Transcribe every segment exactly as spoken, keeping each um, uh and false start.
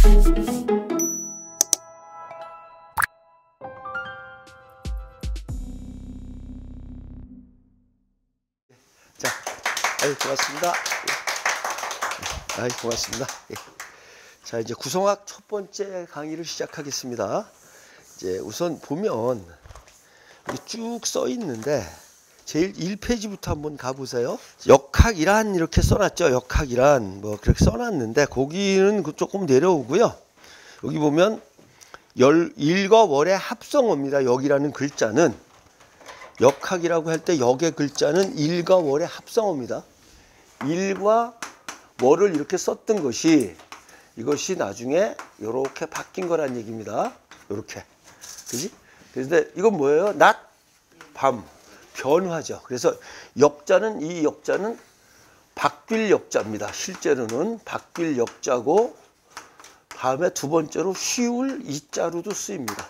자, 아유, 고맙습니다. 아유, 고맙습니다. 자, 이제 구성학 첫 번째 강의를 시작하겠습니다. 이제 우선 보면 쭉 써 있는데 제일 일 페이지부터 한번 가보세요. 역학이란 이렇게 써놨죠. 역학이란 뭐 그렇게 써놨는데 거기는 조금 내려오고요. 여기 보면 열, 일과 월의 합성어입니다. 역이라는 글자는 역학이라고 할 때 역의 글자는 일과 월의 합성어입니다. 일과 월을 이렇게 썼던 것이 이것이 나중에 이렇게 바뀐 거란 얘기입니다. 이렇게. 그지? 그런데 이건 뭐예요? 낮, 밤. 변화죠. 그래서 역자는 이 역자는 바뀔 역자입니다. 실제로는 바뀔 역자고 다음에 두 번째로 쉬울 이자로도 쓰입니다.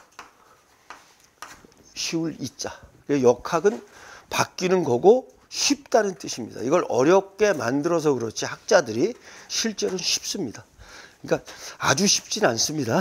쉬울 이자. 역학은 바뀌는 거고 쉽다는 뜻입니다. 이걸 어렵게 만들어서 그렇지 학자들이 실제로는 쉽습니다. 그러니까 아주 쉽진 않습니다.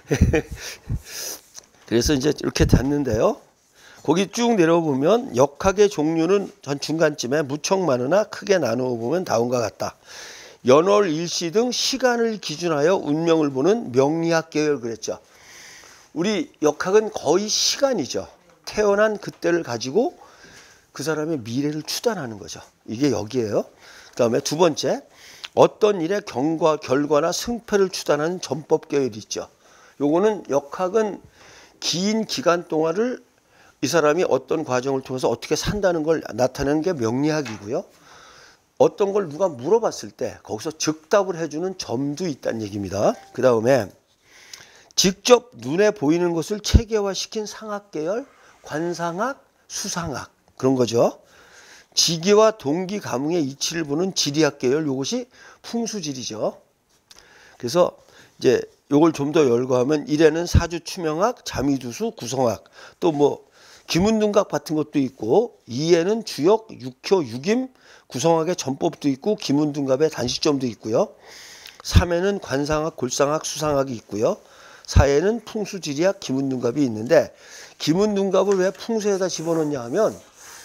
그래서 이제 이렇게 됐는데요. 거기 쭉 내려보면 역학의 종류는 전 중간쯤에 무척 많으나 크게 나누어 보면 다음과 같다. 연월, 일시 등 시간을 기준하여 운명을 보는 명리학 계열 그랬죠. 우리 역학은 거의 시간이죠. 태어난 그때를 가지고 그 사람의 미래를 추단하는 거죠. 이게 역이에요. 그 다음에 두 번째, 어떤 일의 경과, 결과나 승패를 추단하는 전법 계열이 있죠. 요거는 역학은 긴 기간 동안을 이 사람이 어떤 과정을 통해서 어떻게 산다는 걸 나타내는 게 명리학이고요. 어떤 걸 누가 물어봤을 때 거기서 즉답을 해주는 점도 있다는 얘기입니다. 그 다음에 직접 눈에 보이는 것을 체계화시킨 상학 계열, 관상학, 수상학 그런 거죠. 지기와 동기 감흥의 이치를 보는 지리학 계열, 이것이 풍수지리죠. 그래서 이제 요걸 좀 더 열거하면 일에는 사주 추명학, 자미두수, 구성학, 또 뭐 기문둔각 같은 것도 있고, 이에는 주역, 육효, 육임, 구성학의 전법도 있고, 기문둔갑의 단시점도 있고요. 삼에는 관상학, 골상학, 수상학이 있고요. 사에는 풍수지리학, 기문둔갑이 있는데, 기문둔갑을 왜 풍수에다 집어넣냐 하면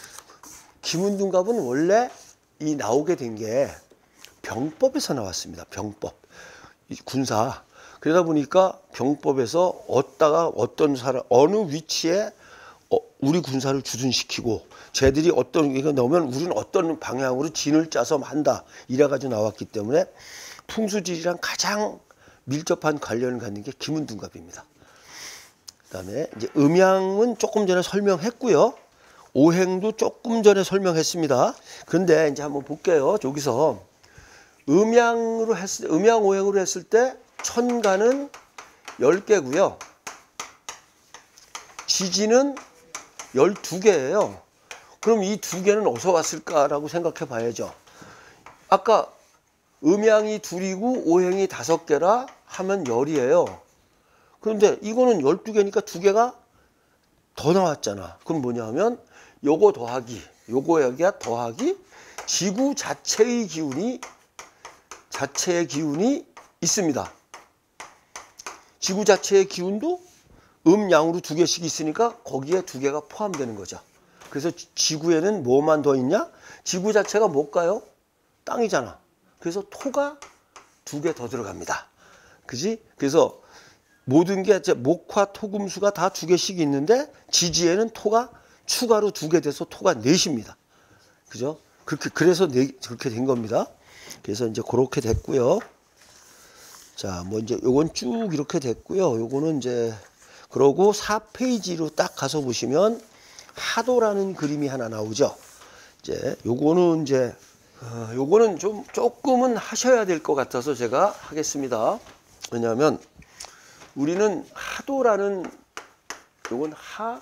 기문둔갑은 원래 이 나오게 된 게 병법에서 나왔습니다. 병법. 군사. 그러다 보니까 병법에서 어디다가 어떤 사람, 어느 위치에 우리 군사를 주둔시키고 쟤들이 어떤 게 나오면 우리는 어떤 방향으로 진을 짜서 한다. 이래가지고 나왔기 때문에 풍수지리랑 가장 밀접한 관련을 갖는 게 기문둔갑입니다. 그 다음에 이제 음양은 조금 전에 설명했고요. 오행도 조금 전에 설명했습니다. 그런데 이제 한번 볼게요. 여기서 음양으로 했을 음양 오행으로 했을 때 천간은 열 개고요. 지지는 열두 개예요. 그럼 이 두 개는 어디서 왔을까라고 생각해 봐야죠. 아까 음양이 둘이고 오행이 다섯 개라 하면 열이에요. 그런데 이거는 열두 개니까 두 개가 더 나왔잖아. 그럼 뭐냐 하면 요거 더하기, 요거 여기가 더하기 지구 자체의 기운이 자체의 기운이 있습니다. 지구 자체의 기운도 음양으로 두 개씩 있으니까 거기에 두 개가 포함되는 거죠. 그래서 지구에는 뭐만 더 있냐? 지구 자체가 뭘까요? 땅이잖아. 그래서 토가 두 개 더 들어갑니다. 그지? 그래서 모든 게 이제 목화, 토금수가 다 두 개씩 있는데 지지에는 토가 추가로 두 개 돼서 토가 넷입니다. 그죠? 그렇게 그래서 네, 그렇게 된 겁니다. 그래서 이제 그렇게 됐고요. 자, 뭐 이제 요건 쭉 이렇게 됐고요. 요거는 이제 그러고 사 페이지로 딱 가서 보시면 하도라는 그림이 하나 나오죠. 이제 요거는 이제 어, 요거는 좀 조금은 하셔야 될 것 같아서 제가 하겠습니다. 왜냐하면 우리는 하도라는 요건 하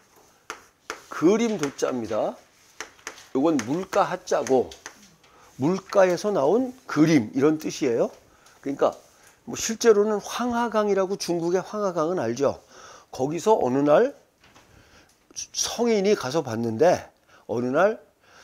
그림 도자입니다. 요건 물가 하자고 물가에서 나온 그림 이런 뜻이에요. 그러니까 뭐 실제로는 황하강이라고 중국의 황하강은 알죠. 거기서 어느 날 성인이 가서 봤는데 어느 날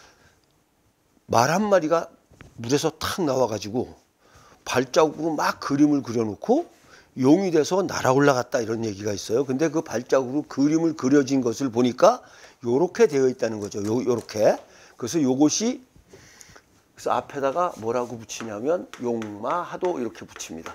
말 한 마리가 물에서 탁 나와가지고 발자국으로 막 그림을 그려놓고 용이 돼서 날아 올라갔다 이런 얘기가 있어요. 근데 그 발자국으로 그림을 그려진 것을 보니까 요렇게 되어 있다는 거죠. 요, 요렇게. 그래서 요것이 그래서 앞에다가 뭐라고 붙이냐면 용마하도 이렇게 붙입니다.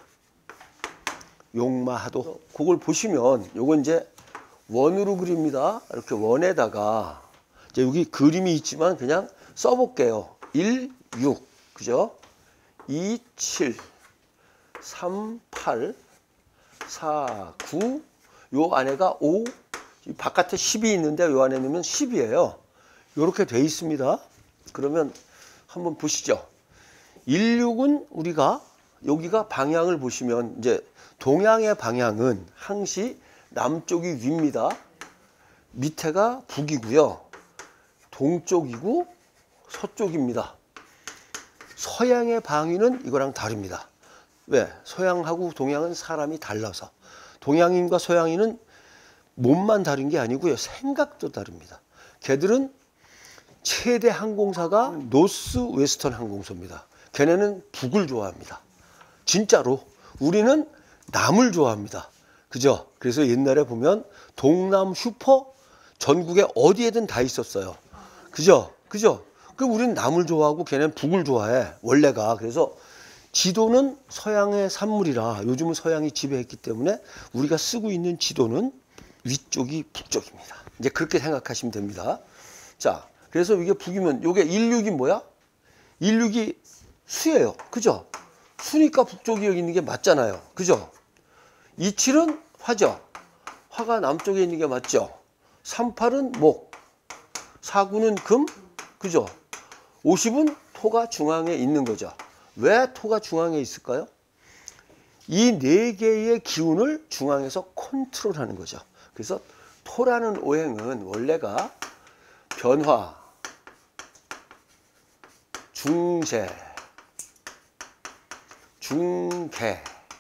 용마하도. 그걸 보시면 요건 이제 원으로 그립니다. 이렇게 원에다가 이제 여기 그림이 있지만 그냥 써볼게요. 일, 육, 그죠? 이, 칠, 삼, 팔, 사, 구, 요 안에가 오, 바깥에 십이 있는데 요 안에 넣으면 십이에요. 요렇게 돼 있습니다. 그러면 한번 보시죠. 일, 육은 우리가 여기가 방향을 보시면 이제 동양의 방향은 항시 남쪽이 위입니다. 밑에가 북이고요. 동쪽이고 서쪽입니다. 서양의 방위는 이거랑 다릅니다. 왜? 서양하고 동양은 사람이 달라서. 동양인과 서양인은 몸만 다른 게 아니고요. 생각도 다릅니다. 걔들은 최대 항공사가 노스 웨스턴 항공소입니다. 걔네는 북을 좋아합니다. 진짜로. 우리는 남을 좋아합니다. 그죠? 그래서 옛날에 보면 동남 슈퍼 전국에 어디에든 다 있었어요. 그죠? 그죠? 그럼 우리는 남을 좋아하고 걔네는 북을 좋아해. 원래가. 그래서 지도는 서양의 산물이라 요즘은 서양이 지배했기 때문에 우리가 쓰고 있는 지도는 위쪽이 북쪽입니다. 이제 그렇게 생각하시면 됩니다. 자, 그래서 이게 북이면 이게 일, 육이 뭐야? 일, 육이 수예요. 그죠? 수니까 북쪽이 여기 있는 게 맞잖아요. 그죠? 이, 칠은 화죠. 화가 남쪽에 있는 게 맞죠? 삼, 팔은 목. 사, 구는 금. 그죠? 오십은 토가 중앙에 있는 거죠. 왜 토가 중앙에 있을까요? 이 네 개의 기운을 중앙에서 컨트롤하는 거죠. 그래서 토라는 오행은 원래가 변화, 중재, 중개,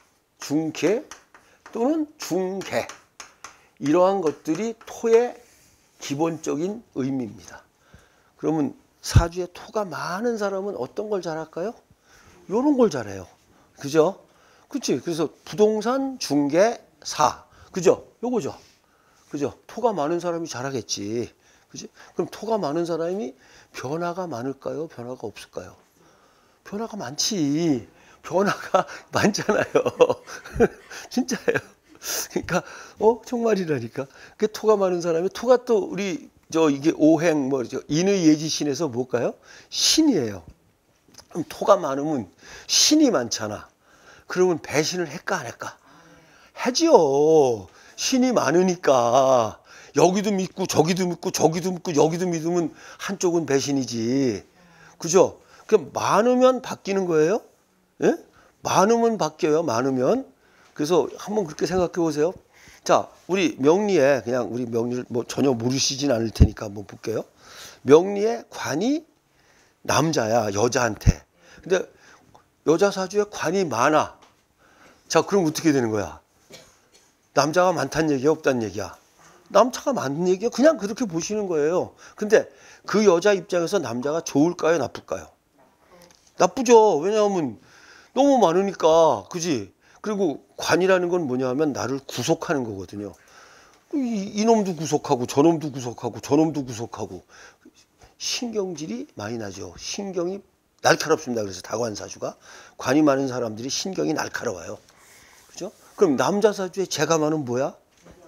중개 또는 중개 이러한 것들이 토의 기본적인 의미입니다. 그러면 사주에 토가 많은 사람은 어떤 걸 잘할까요? 요런 걸 잘해요. 그죠? 그치? 그래서 부동산, 중개, 사. 그죠? 요거죠. 그죠? 토가 많은 사람이 잘하겠지. 그지? 그럼 토가 많은 사람이 변화가 많을까요? 변화가 없을까요? 변화가 많지. 변화가 많잖아요. 진짜예요. 그러니까, 어, 정말이라니까. 그 토가 많은 사람이, 토가 또 우리, 저, 이게 오행, 뭐, 인의 예지신에서 뭘까요? 신이에요. 그럼 토가 많으면 신이 많잖아. 그러면 배신을 할까 안 할까? 하지요. 신이 많으니까 여기도 믿고 저기도 믿고 저기도 믿고 여기도 믿으면 한쪽은 배신이지. 그죠? 그 많으면 바뀌는 거예요. 예? 많으면 바뀌어요. 많으면. 그래서 한번 그렇게 생각해 보세요. 자, 우리 명리에 그냥 우리 명리를 뭐 전혀 모르시진 않을 테니까 한번 볼게요. 명리에 관이 남자야, 여자한테. 근데 여자 사주에 관이 많아. 자, 그럼 어떻게 되는 거야? 남자가 많다는 얘기야, 없다는 얘기야? 남자가 많은 얘기야. 그냥 그렇게 보시는 거예요. 근데 그 여자 입장에서 남자가 좋을까요, 나쁠까요? 나쁘죠. 왜냐하면 너무 많으니까, 그지? 그리고 관이라는 건 뭐냐 하면 나를 구속하는 거거든요. 이, 이놈도 구속하고 저놈도 구속하고 저놈도 구속하고 신경질이 많이 나죠. 신경이 날카롭습니다. 그래서 다관사주가 관이 많은 사람들이 신경이 날카로워요. 그죠? 그럼 남자 사주에 재가 많은 뭐야?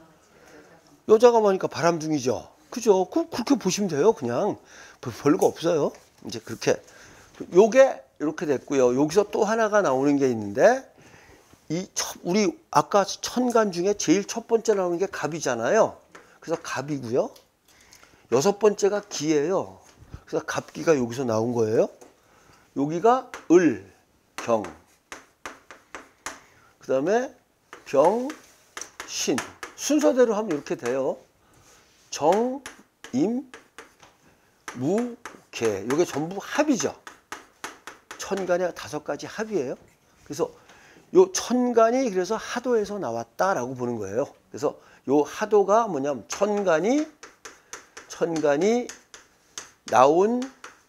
여자가 많으니까 바람둥이죠. 그죠? 그, 그렇게 보시면 돼요. 그냥 별거 없어요. 이제 그렇게 요게 이렇게 됐고요. 여기서 또 하나가 나오는 게 있는데 이 첫, 우리 아까 천간 중에 제일 첫 번째 나오는 게 갑이잖아요. 그래서 갑이고요. 여섯 번째가 기예요. 그래서 갑기가 여기서 나온 거예요. 여기가 을, 경. 그 다음에 병, 신. 순서대로 하면 이렇게 돼요. 정, 임, 무, 개. 이게 전부 합이죠. 천간이 다섯 가지 합이에요. 그래서 요 천간이 그래서 하도에서 나왔다라고 보는 거예요. 그래서 요 하도가 뭐냐면 천간이 천간이 나온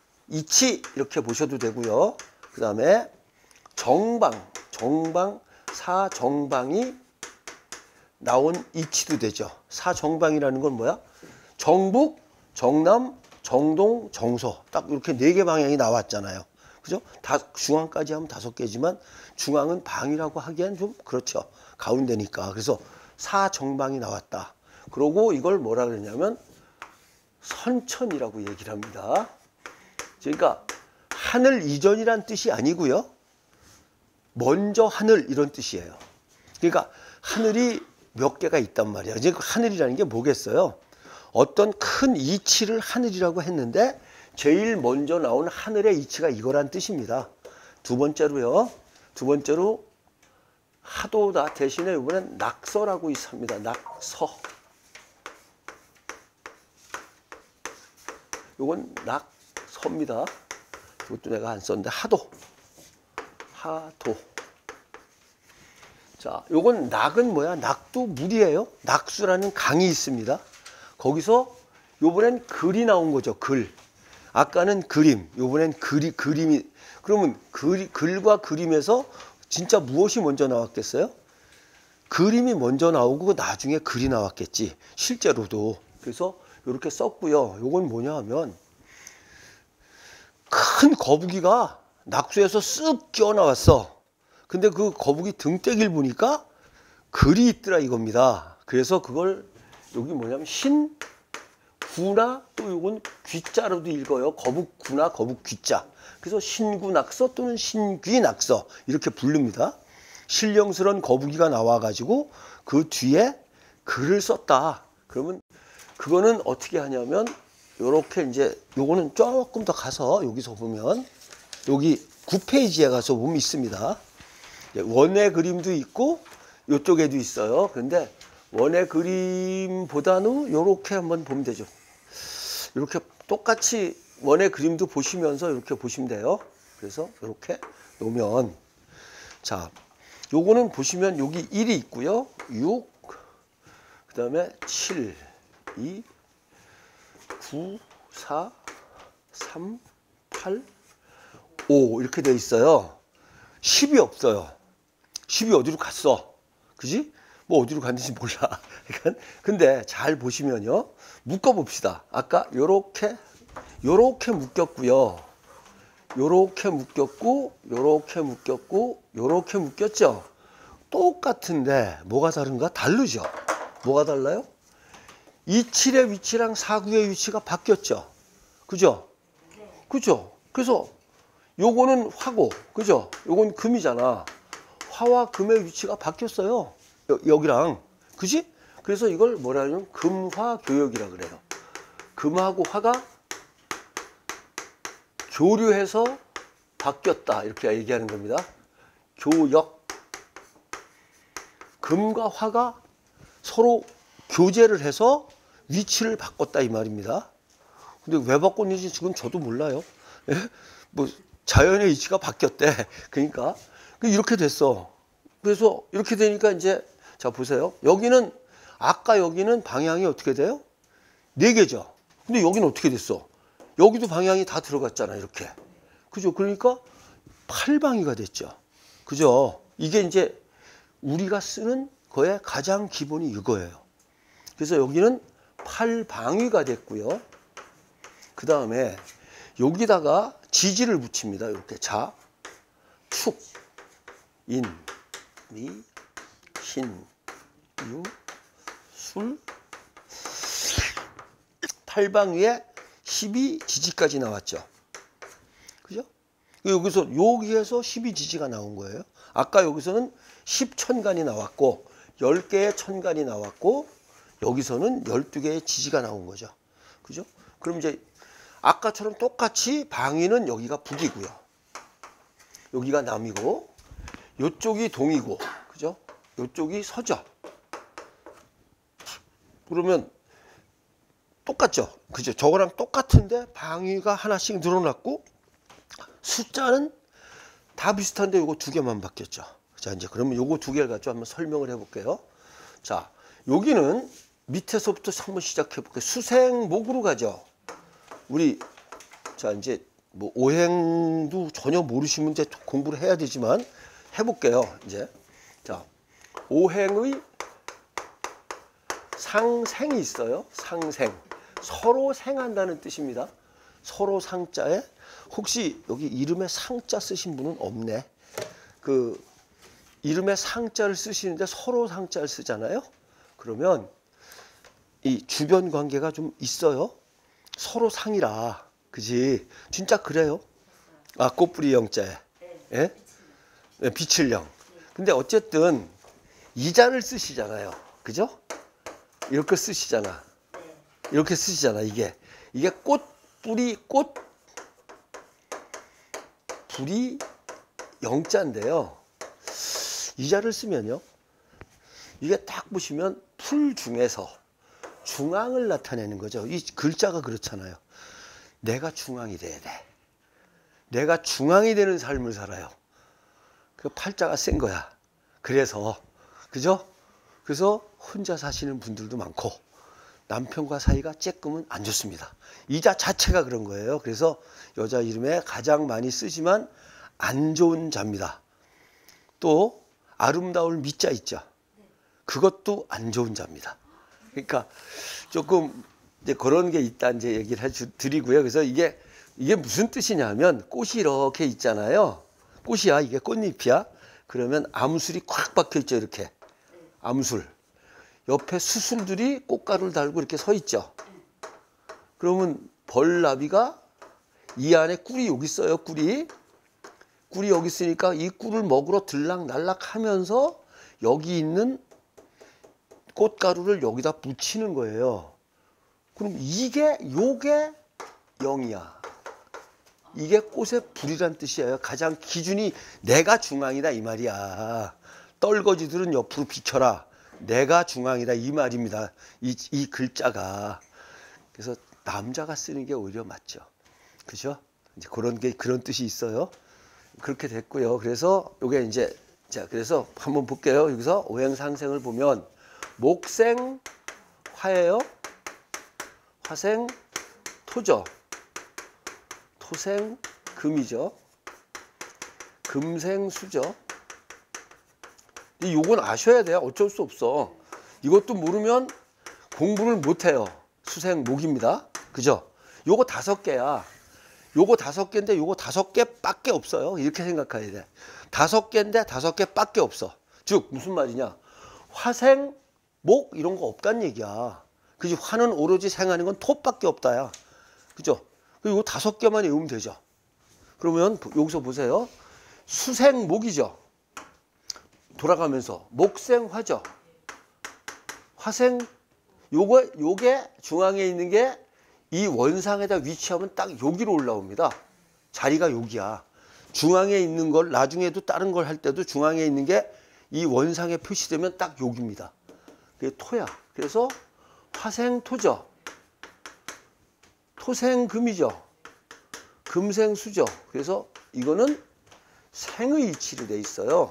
이치 이렇게 보셔도 되고요. 그 다음에 정방, 정방 사정방이 나온 이치도 되죠. 사정방이라는 건 뭐야? 정북, 정남, 정동, 정서. 딱 이렇게 네 개 방향이 나왔잖아요. 그죠? 다, 중앙까지 하면 다섯 개지만 중앙은 방이라고 하기엔 좀 그렇죠. 가운데니까. 그래서 사정방이 나왔다. 그러고 이걸 뭐라 그러냐면 선천이라고 얘기를 합니다. 그러니까 하늘 이전이란 뜻이 아니고요. 먼저 하늘 이런 뜻이에요. 그러니까 하늘이 몇 개가 있단 말이야. 이제 하늘이라는 게 뭐겠어요? 어떤 큰 이치를 하늘이라고 했는데 제일 먼저 나온 하늘의 이치가 이거란 뜻입니다. 두 번째로요. 두 번째로 하도다 대신에 이번엔 낙서라고 있습니다. 낙서. 이건 낙서입니다. 이것도 내가 안 썼는데 하도. 하도. 자, 요건 낙은 뭐야? 낙도 물이에요. 낙수라는 강이 있습니다. 거기서 요번엔 글이 나온 거죠. 글. 아까는 그림. 요번엔 글이 그림이. 그러면 글, 글과 그림에서 진짜 무엇이 먼저 나왔겠어요? 그림이 먼저 나오고 나중에 글이 나왔겠지. 실제로도. 그래서 이렇게 썼고요. 요건 뭐냐 하면 큰 거북이가 낙수에서 쓱 끼어 나왔어. 근데 그 거북이 등떼기를 보니까 글이 있더라 이겁니다. 그래서 그걸 여기 뭐냐면 신구나 또 요건 귀자로도 읽어요. 거북구나 거북귀자. 그래서 신구낙서 또는 신귀낙서 이렇게 부릅니다. 신령스러운 거북이가 나와가지고 그 뒤에 글을 썼다. 그러면 그거는 어떻게 하냐면 요렇게 이제 요거는 조금 더 가서 여기서 보면 여기 구 페이지에 가서 보면 있습니다. 원의 그림도 있고 이쪽에도 있어요. 그런데 원의 그림보다는 이렇게 한번 보면 되죠. 이렇게 똑같이 원의 그림도 보시면서 이렇게 보시면 돼요. 그래서 이렇게 놓으면 자, 요거는 보시면 여기 일이 있고요. 육, 그 다음에 칠, 이, 구, 사, 삼, 팔, 오 이렇게 돼 있어요. 십이 없어요. 십이 어디로 갔어? 그지? 뭐 어디로 갔는지 몰라. 그러니까 근데 잘 보시면요. 묶어 봅시다. 아까 요렇게 요렇게 묶였고요. 요렇게 묶였고 요렇게 묶였고 요렇게 묶였죠. 똑같은데 뭐가 다른가? 다르죠. 뭐가 달라요? 이십칠의 위치랑 사십구의 위치가 바뀌었죠. 그죠? 그죠? 그래서 요거는 화고, 그죠? 요건 금이잖아. 화와 금의 위치가 바뀌었어요. 여, 여기랑. 그지? 그래서 이걸 뭐라 하냐면 금화교역이라 그래요. 금하고 화가 교류해서 바뀌었다. 이렇게 얘기하는 겁니다. 교역. 금과 화가 서로 교제를 해서 위치를 바꿨다 이 말입니다. 근데 왜 바꿨는지 지금 저도 몰라요. 예? 뭐 자연의 위치가 바뀌었대. 그러니까 이렇게 됐어. 그래서 이렇게 되니까 이제 자 보세요. 여기는 아까 여기는 방향이 어떻게 돼요? 네 개죠. 근데 여기는 어떻게 됐어? 여기도 방향이 다 들어갔잖아. 이렇게. 그죠? 그러니까 팔방이가 됐죠. 그죠? 이게 이제 우리가 쓰는 거의 가장 기본이 이거예요. 그래서 여기는 팔방위가 됐고요. 그 다음에 여기다가 지지를 붙입니다. 이렇게 자, 축, 인, 미, 신, 유, 술. 팔방위에 십이 지지까지 나왔죠. 그죠? 여기서 여기에서 십이 지지가 나온 거예요. 아까 여기서는 십 천간이 나왔고 열 개의 천간이 나왔고 여기서는 열두 개의 지지가 나온 거죠. 그죠? 그럼 이제 아까처럼 똑같이 방위는 여기가 북이고요. 여기가 남이고 이쪽이 동이고 그죠? 이쪽이 서죠. 그러면 똑같죠? 그죠? 저거랑 똑같은데 방위가 하나씩 늘어났고 숫자는 다 비슷한데 요거 두 개만 바뀌었죠. 자, 이제 그러면 요거 두 개를 가지고 한번 설명을 해 볼게요. 자, 여기는 밑에서부터 한번 시작해 볼게요. 수생목으로 가죠. 우리 자, 이제 뭐 오행도 전혀 모르시면 이제 공부를 해야 되지만 해 볼게요. 이제 자, 오행의 상생이 있어요. 상생. 서로 생한다는 뜻입니다. 서로 상자에 혹시 여기 이름에 상자 쓰신 분은 없네. 그 이름에 상자를 쓰시는데 서로 상자를 쓰잖아요. 그러면 이 주변 관계가 좀 있어요. 서로 상이라. 그지? 진짜 그래요. 아, 꽃뿌리 영자에. 예? 네, 빛을 영. 근데 어쨌든 이자를 쓰시잖아요. 그죠? 이렇게 쓰시잖아. 이렇게 쓰시잖아. 이게 이게 꽃뿌리 꽃 뿌리 영자인데요. 이자를 쓰면요. 이게 딱 보시면 풀 중에서 중앙을 나타내는 거죠. 이 글자가 그렇잖아요. 내가 중앙이 돼야 돼. 내가 중앙이 되는 삶을 살아요. 그 팔자가 센 거야. 그래서 그죠? 그래서 혼자 사시는 분들도 많고 남편과 사이가 조금은 안 좋습니다. 이자 자체가 그런 거예요. 그래서 여자 이름에 가장 많이 쓰지만 안 좋은 자입니다. 또 아름다울 미자 있죠. 그것도 안 좋은 자입니다. 그러니까 조금 이제 그런 게 있다 이제 얘기를 해 드리고요. 그래서 이게 이게 무슨 뜻이냐면 꽃이 이렇게 있잖아요. 꽃이야. 이게 꽃잎이야. 그러면 암술이 콱 박혀 있죠. 이렇게 암술. 옆에 수술들이 꽃가루를 달고 이렇게 서 있죠. 그러면 벌나비가 이 안에 꿀이 여기 있어요. 꿀이. 꿀이 여기 있으니까 이 꿀을 먹으러 들락날락 하면서 여기 있는 꽃가루를 여기다 묻히는 거예요. 그럼 이게 요게 영이야. 이게 꽃의 불이란 뜻이에요. 가장 기준이 내가 중앙이다 이 말이야. 떨거지들은 옆으로 비켜라. 내가 중앙이다 이 말입니다. 이, 이 글자가. 그래서 남자가 쓰는 게 오히려 맞죠. 그죠? 이제 그런 게 그런 뜻이 있어요. 그렇게 됐고요. 그래서 요게 이제 자 그래서 한번 볼게요. 여기서 오행상생을 보면 목생 화예요. 화생 토죠. 토생 금이죠. 금생 수죠. 이건 아셔야 돼요. 어쩔 수 없어. 이것도 모르면 공부를 못해요. 수생 목입니다. 그죠? 요거 다섯 개야. 요거 다섯 개인데 요거 다섯 개밖에 없어요. 이렇게 생각해야 돼. 다섯 개인데 다섯 개밖에 없어. 즉 무슨 말이냐? 화생 목 이런 거 없다는 얘기야. 그지? 화는 오로지 생하는 건 토밖에 없다야. 그죠? 이거 다섯 개만 외우면 되죠. 그러면 여기서 보세요. 수생목이죠. 돌아가면서 목생화죠. 화생 요거 요게 중앙에 있는 게 이 원상에다 위치하면 딱 여기로 올라옵니다. 자리가 여기야. 중앙에 있는 걸 나중에도 다른 걸 할 때도 중앙에 있는 게 이 원상에 표시되면 딱 여기입니다. 그게 토야. 그래서 화생토죠. 토생금이죠. 금생수죠. 그래서 이거는 생의 이치로 돼 있어요.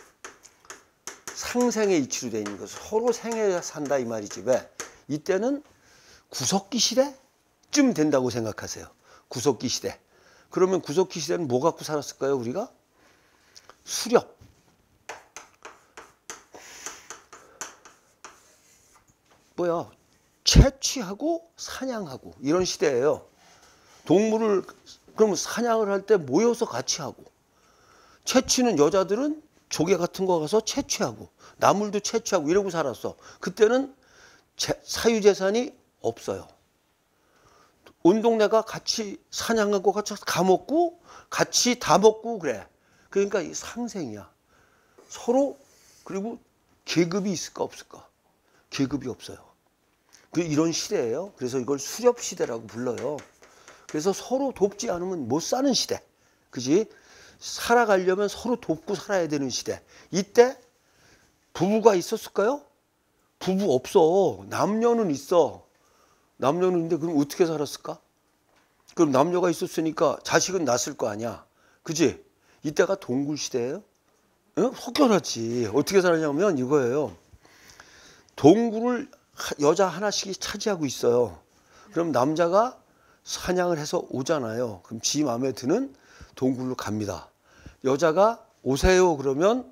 상생의 이치로 돼 있는 거. 서로 생해 산다 이 말이지. 왜? 이때는 구석기 시대쯤 된다고 생각하세요. 구석기 시대. 그러면 구석기 시대는 뭐 갖고 살았을까요? 우리가? 수렵. 뭐야? 채취하고 사냥하고 이런 시대예요. 동물을 그럼 사냥을 할 때 모여서 같이 하고, 채취는 여자들은 조개 같은 거 가서 채취하고 나물도 채취하고 이러고 살았어. 그때는 사유재산이 없어요. 온 동네가 같이 사냥하고 같이 가먹고 같이 다 먹고 그래. 그러니까 이 상생이야. 서로. 그리고 계급이 있을까 없을까? 계급이 없어요. 그 이런 시대예요. 그래서 이걸 수렵 시대라고 불러요. 그래서 서로 돕지 않으면 못 사는 시대. 그지? 살아가려면 서로 돕고 살아야 되는 시대. 이때 부부가 있었을까요? 부부 없어. 남녀는 있어. 남녀는 있는데 그럼 어떻게 살았을까? 그럼 남녀가 있었으니까 자식은 낳았을 거 아니야. 그지? 이때가 동굴 시대예요. 응? 혹여나지. 어떻게 살았냐면 이거예요. 동굴을 여자 하나씩 차지하고 있어요. 그럼 남자가 사냥을 해서 오잖아요. 그럼 지 마음에 드는 동굴로 갑니다. 여자가 오세요 그러면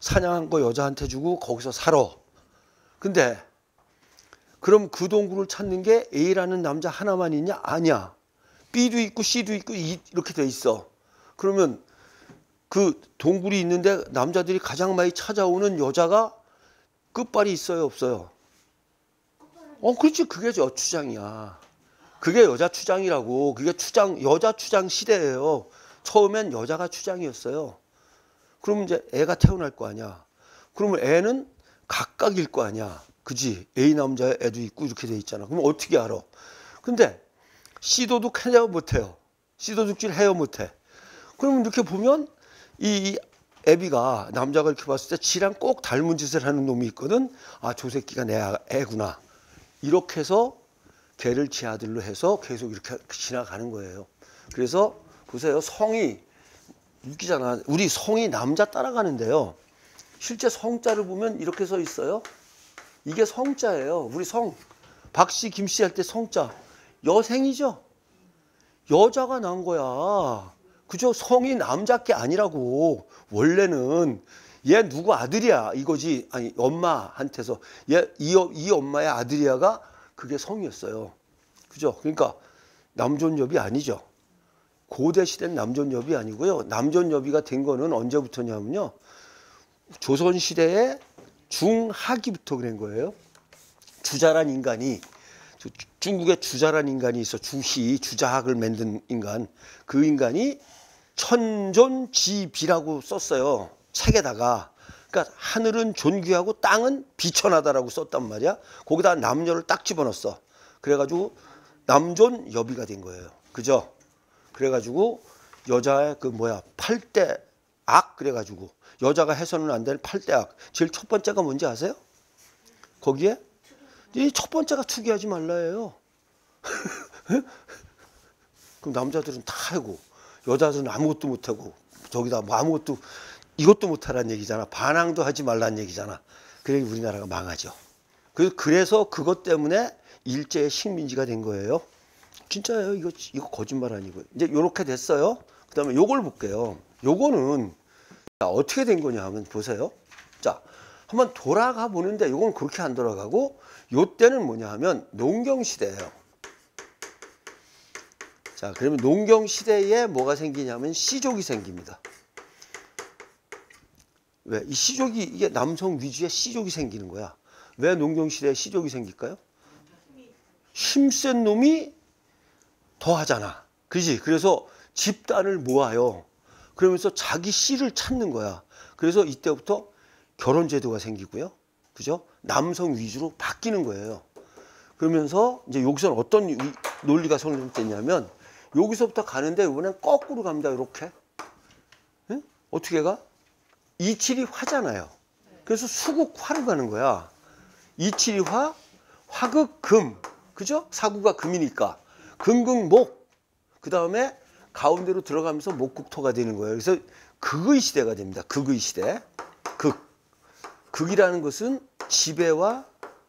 사냥한 거 여자한테 주고 거기서 살아. 근데 그럼 그 동굴을 찾는 게 A라는 남자 하나만 있냐? 아니야. B도 있고 C도 있고 이렇게 돼 있어. 그러면 그 동굴이 있는데 남자들이 가장 많이 찾아오는 여자가 끝발이 있어요, 없어요? 어, 그렇지. 그게 여추장이야. 그게 여자 추장이라고. 그게 추장, 여자 추장 시대예요. 처음엔 여자가 추장이었어요. 그러면 이제 애가 태어날 거 아니야. 그러면 애는 각각일 거 아니야. 그지? A 남자의 애도 있고 이렇게 돼 있잖아. 그럼 어떻게 알아? 근데 씨도둑 해야 못해요. 씨도둑질 해야 못해. 그러면 이렇게 보면 이 애비가 남자가 이렇게 봤을 때 지랑 꼭 닮은 짓을 하는 놈이 있거든. 아, 저 새끼가 내 애구나. 이렇게 해서 걔를 지 아들로 해서 계속 이렇게 지나가는 거예요. 그래서 보세요. 성이 웃기잖아. 우리 성이 남자 따라가는데요. 실제 성자를 보면 이렇게 써 있어요. 이게 성자예요. 우리 성. 박씨, 김씨 할 때 성자. 여생이죠. 여자가 난 거야. 그죠? 성이 남자 게 아니라고. 원래는 얘 누구 아들이야 이거지. 아니 엄마한테서 얘 이 이 엄마의 아들이야가 그게 성이었어요. 그죠? 그러니까 남존여비 아니죠. 고대 시대는 남존여비 아니고요. 남존여비가 된 거는 언제부터냐면요. 조선 시대의 중하기부터 그런 거예요. 주자란 인간이 중국에 주자란 인간이 있어. 주희, 주자학을 만든 인간. 그 인간이 천존지비라고 썼어요. 책에다가. 그러니까 하늘은 존귀하고 땅은 비천하다라고 썼단 말이야. 거기다 남녀를 딱 집어넣었어. 그래가지고 남존여비가 된 거예요. 그죠? 그래가지고 여자의 그 뭐야 팔대 악 그래가지고 여자가 해서는 안 되는 팔대 악. 제일 첫 번째가 뭔지 아세요? 거기에 이 첫 번째가 투기하지 말라예요. 그럼 남자들은 다 하고 여자들은 아무것도 못하고 저기다 뭐 아무것도 이것도 못하라는 얘기잖아. 반항도 하지 말라는 얘기잖아. 그래 우리나라가 망하죠. 그래서 그것 때문에 일제의 식민지가 된 거예요. 진짜예요. 이거 이거 거짓말 아니고요. 이제 요렇게 됐어요. 그다음에 요걸 볼게요. 요거는 어떻게 된 거냐 하면 보세요. 자, 한번 돌아가 보는데 요건 그렇게 안 돌아가고 요 때는 뭐냐 하면 농경 시대예요. 자, 그러면 농경 시대에 뭐가 생기냐면 씨족이 생깁니다. 왜? 이 씨족이 이게 남성 위주의 씨족이 생기는 거야. 왜 농경 시대에 씨족이 생길까요? 힘센 놈이 더 하잖아. 그지? 그래서 집단을 모아요. 그러면서 자기 씨를 찾는 거야. 그래서 이때부터 결혼 제도가 생기고요. 그죠? 남성 위주로 바뀌는 거예요. 그러면서 이제 여기서는 어떤 논리가 성립됐냐면 여기서부터 가는데 이번엔 거꾸로 갑니다. 이렇게. 응? 어떻게 가? 이칠이 화잖아요. 그래서 수국화로 가는 거야. 이칠이 화, 화극 금. 그죠? 사구가 금이니까. 금극목. 그 다음에 가운데로 들어가면서 목국토가 되는 거예요. 그래서 극의 시대가 됩니다. 극의 시대. 극. 극이라는 것은 지배와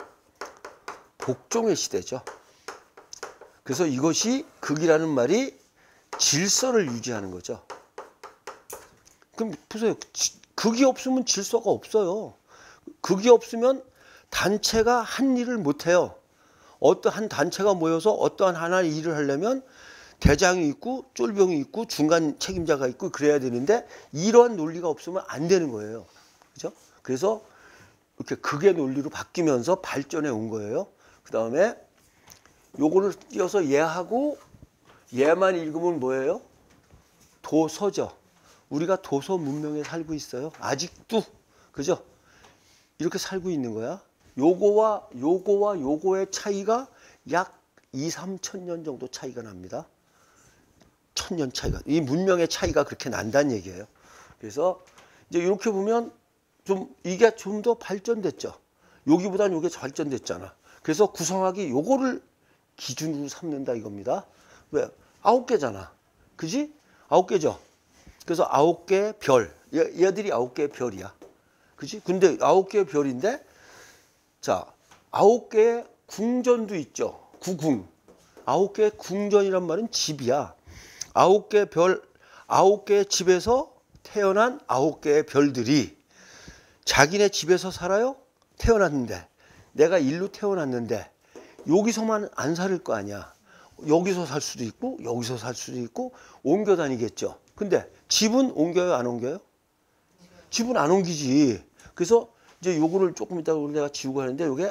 복종의 시대죠. 그래서 이것이 극이라는 말이 질서를 유지하는 거죠. 그럼 보세요. 극이 없으면 질서가 없어요. 극이 없으면 단체가 한 일을 못해요. 어떠한 단체가 모여서 어떠한 하나의 일을 하려면 대장이 있고 쫄병이 있고 중간 책임자가 있고 그래야 되는데 이러한 논리가 없으면 안 되는 거예요. 그죠? 그래서 이렇게 극의 논리로 바뀌면서 발전해 온 거예요. 그 다음에 요거를 띄어서 얘하고 얘만 읽으면 뭐예요? 도서죠. 우리가 도서 문명에 살고 있어요. 아직도. 그죠? 이렇게 살고 있는 거야. 요거와 요거와 요거의 차이가 약 이, 삼천 년 정도 차이가 납니다. 천년 차이가. 이 문명의 차이가 그렇게 난다는 얘기예요. 그래서 이제 이렇게 보면 좀 이게 좀 더 발전됐죠. 여기보다는 요게 발전됐잖아. 그래서 구성하기 요거를 기준으로 삼는다 이겁니다. 왜? 아홉 개잖아. 그지? 아홉 개죠. 그래서 아홉 개의 별. 얘, 얘들이 아홉 개의 별이야. 그지? 근데 아홉 개의 별인데 자, 아홉 개의 궁전도 있죠. 구궁. 아홉 개의 궁전이란 말은 집이야. 아홉 개의 별, 아홉 개의 집에서 태어난 아홉 개의 별들이 자기네 집에서 살아요? 태어났는데. 내가 일로 태어났는데 여기서만 안 살 거 아니야. 여기서 살 수도 있고 여기서 살 수도 있고 옮겨 다니겠죠. 근데 집은 옮겨요, 안 옮겨요? 집은 안 옮기지. 그래서 이제 요거를 조금 이따 내가 지우고 하는데 요게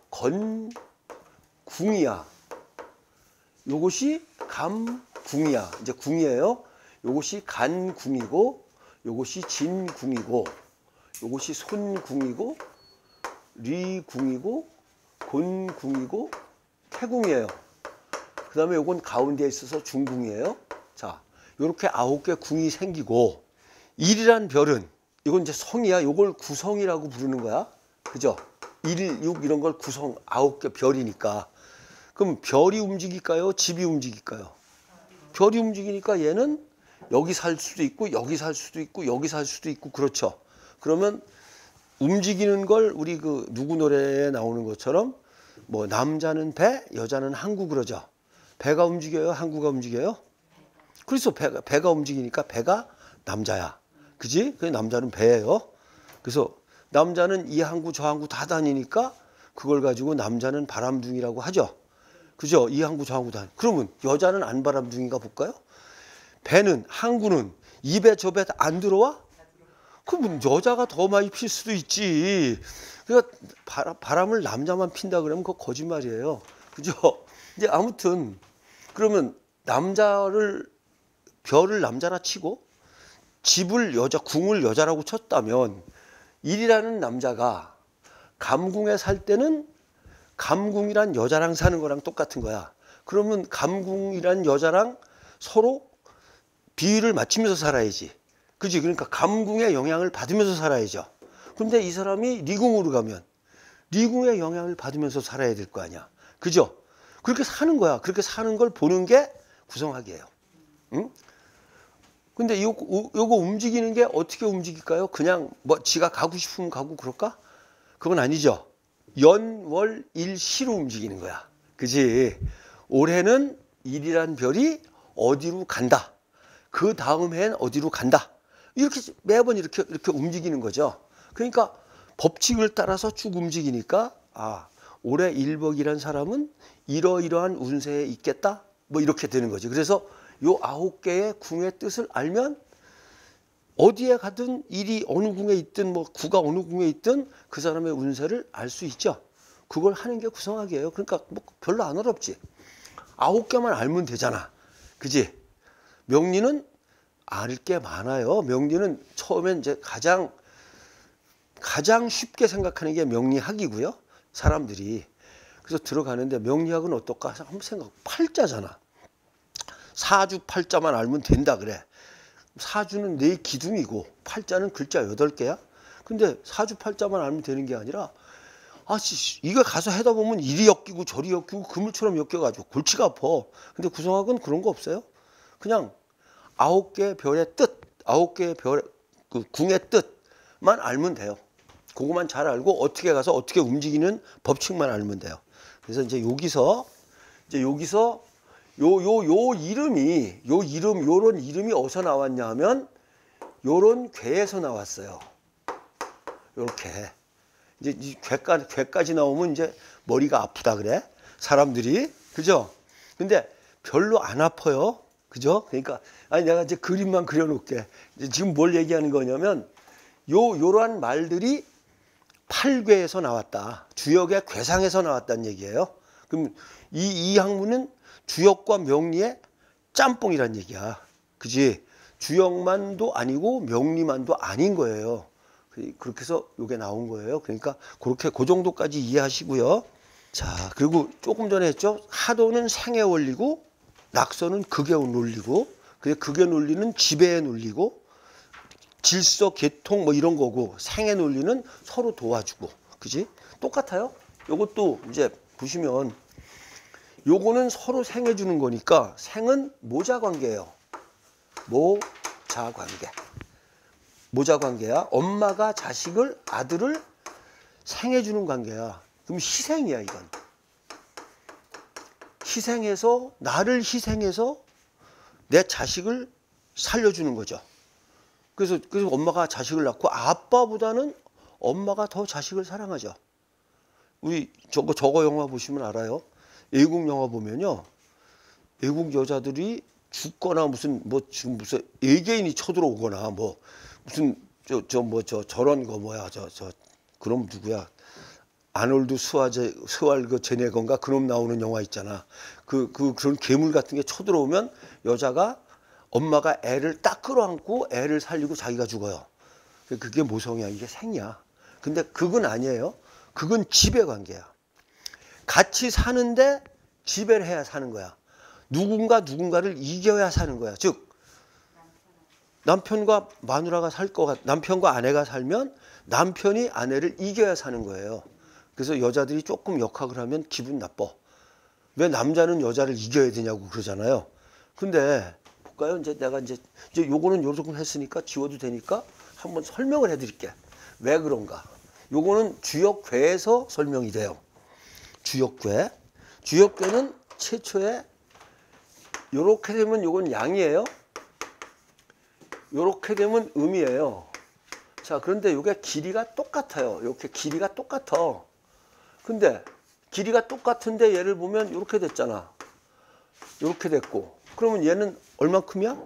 건궁이야. 요것이 감궁이야. 이제 궁이에요. 요것이 간궁이고 요것이 진궁이고 요것이 손궁이고 리궁이고 곤궁이고 태궁이에요. 그 다음에 요건 가운데에 있어서 중궁이에요. 자, 요렇게 아홉 개 궁이 생기고 일이란 별은 이건 이제 성이야. 요걸 구성이라고 부르는 거야. 그죠? 일, 육 이런 걸 구성, 아홉 개 별이니까. 그럼 별이 움직일까요? 집이 움직일까요? 별이 움직이니까 얘는 여기 살 수도 있고 여기 살 수도 있고 여기 살 수도 있고 그렇죠. 그러면 움직이는 걸 우리 그 누구 노래에 나오는 것처럼 뭐 남자는 배, 여자는 항구 그러죠. 배가 움직여요? 항구가 움직여요? 그래서 배가, 배가 움직이니까 배가 남자야. 그지? 그 남자는 배예요. 그래서 남자는 이 항구 저 항구 다 다니니까 그걸 가지고 남자는 바람둥이라고 하죠. 그죠? 이 항구 저 항구 다. 그러면 여자는 안 바람둥이인가 볼까요? 배는 항구는 이 배 저 배 안 들어와? 그럼 여자가 더 많이 필 수도 있지. 그러니까 바람, 바람을 남자만 핀다 그러면 그거 거짓말이에요. 그죠? 이제 아무튼 그러면 남자를 별을 남자라 치고 집을 여자, 궁을 여자라고 쳤다면 일이라는 남자가 감궁에 살 때는 감궁이란 여자랑 사는 거랑 똑같은 거야. 그러면 감궁이란 여자랑 서로 비위를 맞추면서 살아야지. 그지? 그러니까 감궁의 영향을 받으면서 살아야죠. 근데 이 사람이 리궁으로 가면 리궁의 영향을 받으면서 살아야 될 거 아니야. 그죠? 그렇게 사는 거야. 그렇게 사는 걸 보는 게 구성학이에요. 응? 근데 요, 요거 움직이는 게 어떻게 움직일까요? 그냥 뭐 지가 가고 싶으면 가고 그럴까? 그건 아니죠. 연, 월, 일, 시로 움직이는 거야. 그지? 올해는 일이란 별이 어디로 간다. 그 다음 해는 어디로 간다. 이렇게 매번 이렇게 이렇게 움직이는 거죠. 그러니까 법칙을 따라서 쭉 움직이니까 아, 올해 일복이란 사람은 이러이러한 운세에 있겠다. 뭐 이렇게 되는 거죠. 그래서 요 아홉 개의 궁의 뜻을 알면 어디에 가든 일이 어느 궁에 있든 뭐 구가 어느 궁에 있든 그 사람의 운세를 알 수 있죠. 그걸 하는 게 구성학이에요. 그러니까 뭐 별로 안 어렵지. 아홉 개만 알면 되잖아. 그지? 명리는 알 게 많아요. 명리는 처음엔 이제 가장 가장 쉽게 생각하는 게 명리학이고요. 사람들이. 그래서 들어가는데 명리학은 어떨까? 한번 생각. 팔자잖아. 사주 팔자만 알면 된다 그래. 사주는 네 기둥이고 팔자는 글자 여덟 개야. 근데 사주 팔자만 알면 되는 게 아니라 아, 이거 가서 하다 보면 이리 엮이고 저리 엮이고 그물처럼 엮여가지고 골치가 아파. 근데 구성학은 그런 거 없어요. 그냥 아홉 개의 별의 뜻, 아홉 개의 별, 그 궁의 뜻만 알면 돼요. 그거만 잘 알고 어떻게 가서 어떻게 움직이는 법칙만 알면 돼요. 그래서 이제 여기서 이제 여기서 요 요 요 이름이 요 이름 요런 이름이 어디서 나왔냐 하면 요런 괴에서 나왔어요. 요렇게 이제 이 괴까지 괴까지 나오면 이제 머리가 아프다 그래 사람들이. 그죠? 근데 별로 안 아파요. 그죠? 그러니까 아니 내가 이제 그림만 그려놓을게. 이제 지금 뭘 얘기하는 거냐면 요 요러한 말들이 팔괴에서 나왔다. 주역의 괴상에서 나왔다는 얘기예요. 그럼 이, 이 학문은 주역과 명리의 짬뽕이란 얘기야. 그지? 주역만도 아니고 명리만도 아닌 거예요. 그렇게 해서 이게 나온 거예요. 그러니까 그렇게 그 정도까지 이해하시고요. 자, 그리고 조금 전에 했죠. 하도는 생의 원리고 낙서는 극의 논리고 극의 논리는 지배의 논리고 질서, 개통 뭐 이런 거고 생의 논리는 서로 도와주고. 그지? 똑같아요. 요것도 이제 보시면 요거는 서로 생해주는 거니까 생은 모자 관계예요. 모자 관계. 모자 관계야. 엄마가 자식을, 아들을 생해주는 관계야. 그럼 희생이야, 이건. 희생해서, 나를 희생해서 내 자식을 살려주는 거죠. 그래서, 그래서 엄마가 자식을 낳고 아빠보다는 엄마가 더 자식을 사랑하죠. 우리 저거 저거 영화 보시면 알아요. 외국 영화 보면요, 외국 여자들이 죽거나 무슨 뭐 지금 무슨 외계인이 쳐들어오거나 뭐 무슨 저 저 뭐 저 저런 거 뭐야 저 저 그럼 누구야 아놀드 스와제 스왈그 제네건가 그놈 나오는 영화 있잖아. 그 그 그런 괴물 같은 게 쳐들어오면 여자가 엄마가 애를 딱 끌어안고 애를 살리고 자기가 죽어요. 그게 모성이야. 이게 생이야. 근데 그건 아니에요. 그건 지배 관계야. 같이 사는데 지배를 해야 사는 거야. 누군가 누군가를 이겨야 사는 거야. 즉 남편과 마누라가 살 거 같, 남편과 아내가 살면 남편이 아내를 이겨야 사는 거예요. 그래서 여자들이 조금 역학을 하면 기분 나빠. 왜 남자는 여자를 이겨야 되냐고 그러잖아요. 근데 볼까요? 이제 내가 이제 이제 요거는 요 정도 했으니까 지워도 되니까 한번 설명을 해드릴게. 왜 그런가? 요거는 주역괴에서 설명이 돼요. 주역괴. 주역괴는 최초에 요렇게 되면 요건 양이에요. 요렇게 되면 음이에요. 자, 그런데 요게 길이가 똑같아요. 이렇게 길이가 똑같아. 근데 길이가 똑같은데 얘를 보면 이렇게 됐잖아. 이렇게 됐고. 그러면 얘는 얼만큼이야?